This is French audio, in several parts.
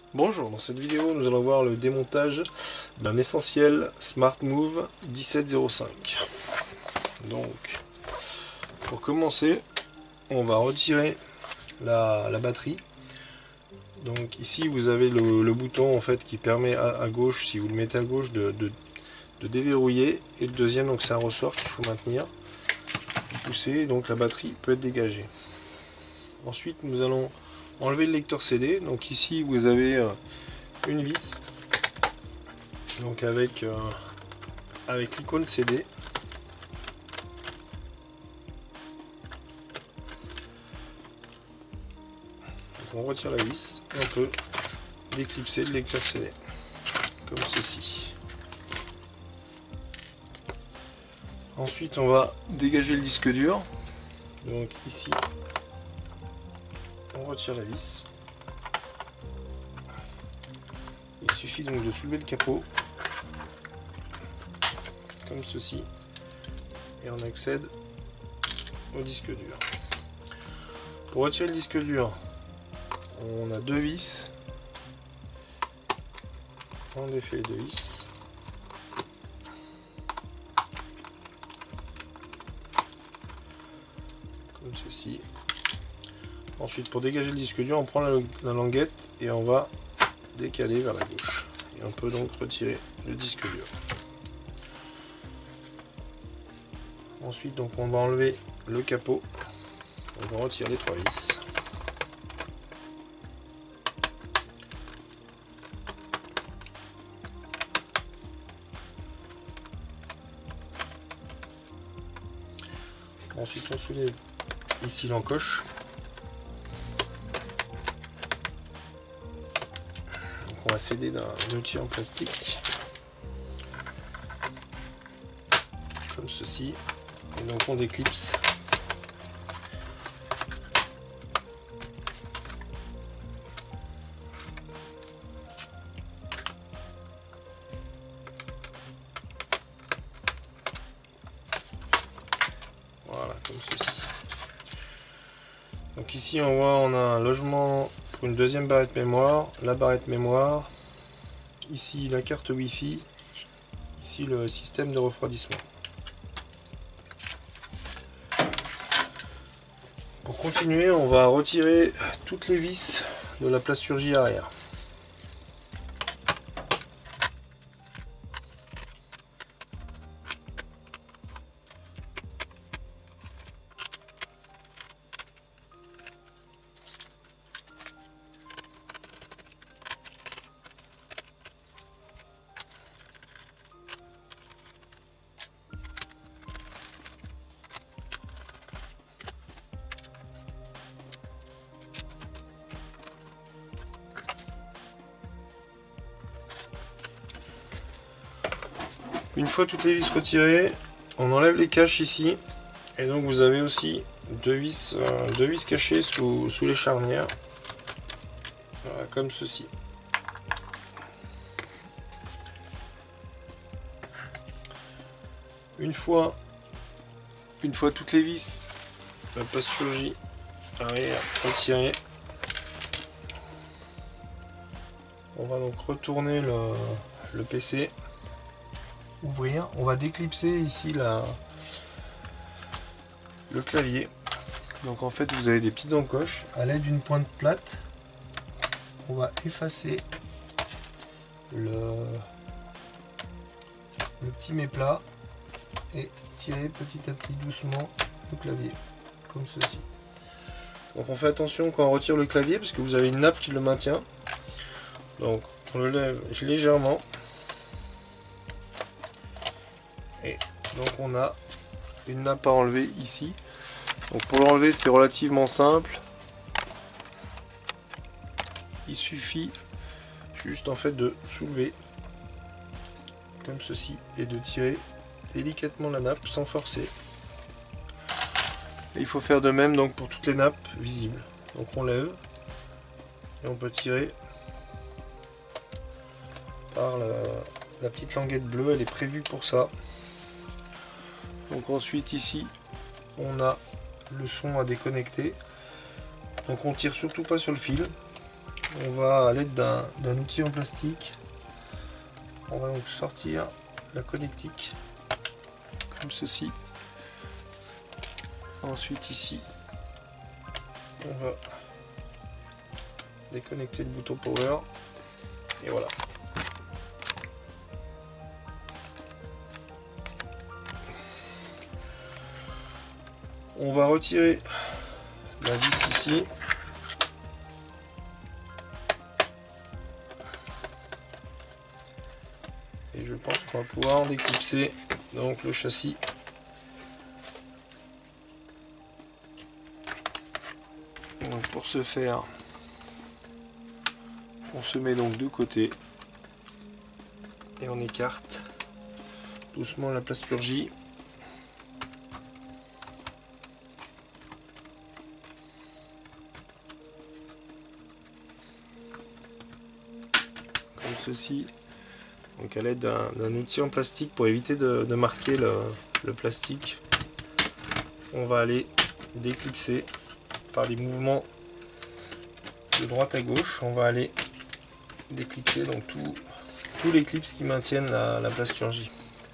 Bonjour, dans cette vidéo nous allons voir le démontage d'un Essentiel Smart Move 1705. Donc pour commencer on va retirer la batterie. Donc ici vous avez le bouton en fait qui permet à gauche, si vous le mettez à gauche, de déverrouiller, et le deuxième donc c'est un ressort qu'il faut maintenir, pousser, donc la batterie peut être dégagée. Ensuite nous allons enlever le lecteur CD. Donc ici vous avez une vis, donc avec l'icône CD. Donc on retire la vis et on peut déclipser le lecteur CD comme ceci. Ensuite on va dégager le disque dur. Donc ici on retire la vis. Il suffit donc de soulever le capot comme ceci et on accède au disque dur. Pour retirer le disque dur, on a deux vis. On défait les deux vis. Comme ceci. Ensuite, pour dégager le disque dur, on prend la languette et on va décaler vers la gauche. Et on peut donc retirer le disque dur. Ensuite, donc, on va enlever le capot. On va retirer les trois vis. Ensuite, on soulève ici l'encoche. On va s'aider d'un outil en plastique comme ceci, et donc on déclipse. Voilà, comme ceci. Donc ici on voit, on a un logement pour une deuxième barrette mémoire, la barrette mémoire, ici la carte Wi-Fi, ici le système de refroidissement. Pour continuer, on va retirer toutes les vis de la plasturgie arrière. Une fois toutes les vis retirées, on enlève les caches ici, et donc vous avez aussi deux vis cachées sous les charnières, voilà, comme ceci. Une fois toutes les vis, la plasturgie arrière retirée, on va donc retourner le PC. Ouvrir, on va déclipser ici le clavier. Donc en fait vous avez des petites encoches. À l'aide d'une pointe plate, on va effacer le petit méplat et tirer petit à petit doucement le clavier comme ceci. Donc on fait attention quand on retire le clavier parce que vous avez une nappe qui le maintient. Donc on le lève légèrement. Et donc on a une nappe à enlever ici. Donc pour l'enlever c'est relativement simple. Il suffit juste en fait de soulever comme ceci et de tirer délicatement la nappe sans forcer. Et il faut faire de même donc pour toutes les nappes visibles. Donc on lève et on peut tirer par la petite languette bleue, elle est prévue pour ça. Donc ensuite ici on a le son à déconnecter, donc on tire surtout pas sur le fil, on va à l'aide d'un outil en plastique, on va donc sortir la connectique comme ceci. Ensuite ici, on va déconnecter le bouton power et voilà. On va retirer la vis ici. Et je pense qu'on va pouvoir en déclipser donc le châssis. Donc pour ce faire, on se met donc de côté et on écarte doucement la plasturgie. Comme ceci. Donc à l'aide d'un outil en plastique pour éviter de marquer le plastique, on va aller déclipser par des mouvements de droite à gauche. On va aller déclipser donc tous les clips qui maintiennent la plasturgie.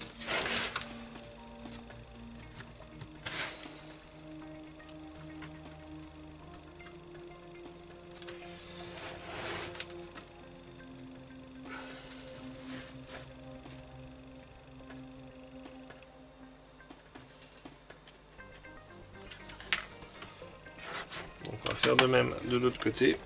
Donc on va faire de même de l'autre côté.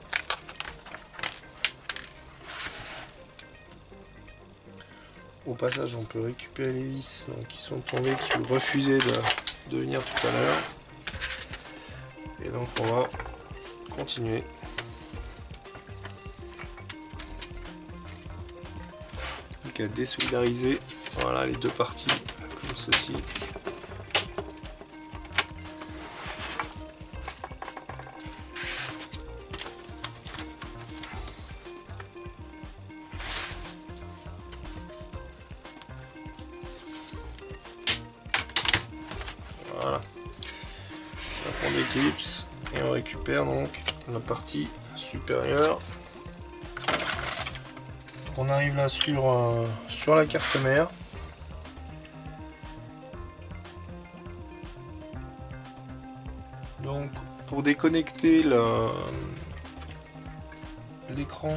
Au passage, on peut récupérer les vis donc, qui sont tombées, qui refusaient de venir tout à l'heure. Et donc on va continuer. Donc à désolidariser, voilà les deux parties comme ceci. Voilà. Donc on déclipse et on récupère donc la partie supérieure. On arrive là sur la carte mère. Donc pour déconnecter l'écran,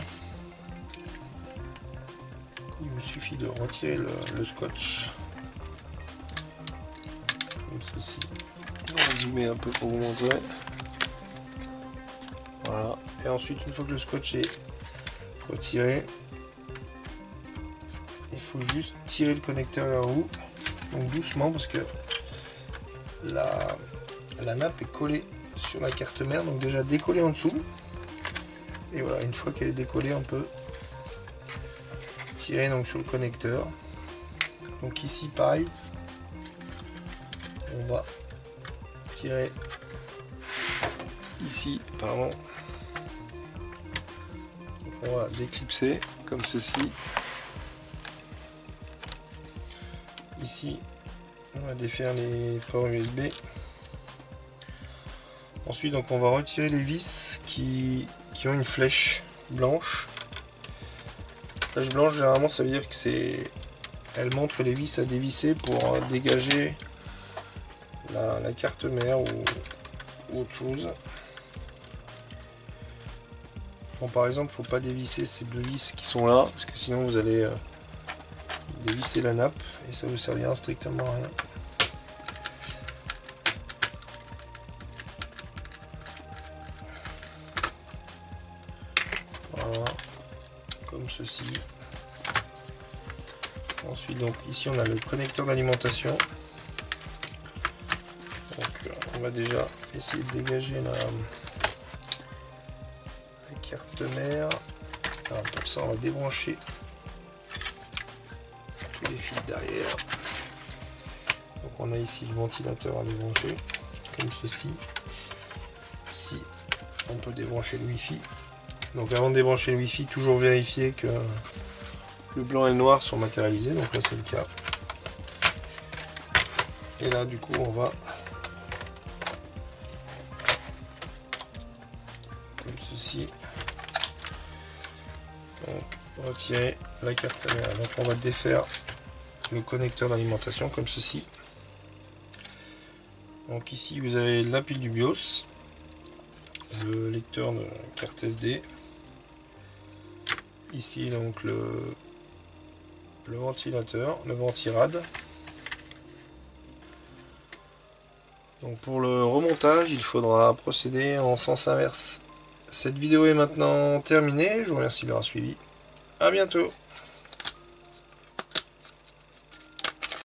il me suffit de retirer le scotch. Comme ceci. On va zoomer un peu pour vous montrer. Voilà. Et ensuite, une fois que le scotch est retiré, il faut juste tirer le connecteur vers vous. Donc doucement parce que la nappe est collée sur la carte mère, donc déjà décollée en dessous. Et voilà, une fois qu'elle est décollée, on peut tirer donc sur le connecteur. Donc ici, pareil. On va tirer ici, pardon. Donc on va déclipser comme ceci. Ici, on va défaire les ports USB. Ensuite, donc on va retirer les vis qui ont une flèche blanche. Flèche blanche, généralement, ça veut dire que elle montre les vis à dévisser pour dégager la carte mère ou autre chose. Bon, par exemple, il ne faut pas dévisser ces deux vis qui sont là, parce que sinon vous allez dévisser la nappe et ça ne vous servira strictement à rien. Voilà, comme ceci. Ensuite, donc ici on a le connecteur d'alimentation. On va déjà essayer de dégager la carte mère. Alors pour ça, on va débrancher tous les fils derrière. Donc on a ici le ventilateur à débrancher, comme ceci. Ici, on peut débrancher le Wi-Fi. Donc avant de débrancher le Wi-Fi, toujours vérifier que le blanc et le noir sont matérialisés. Donc là, c'est le cas. Et là, du coup, on va comme ceci Donc retirer la carte caméra. Donc on va défaire le connecteur d'alimentation comme ceci. Donc ici vous avez la pile du BIOS, le lecteur de carte SD, ici donc le ventilateur, le ventirad. Donc pour le remontage, il faudra procéder en sens inverse. Cette vidéo est maintenant terminée, je vous remercie de l'avoir suivi. À bientôt.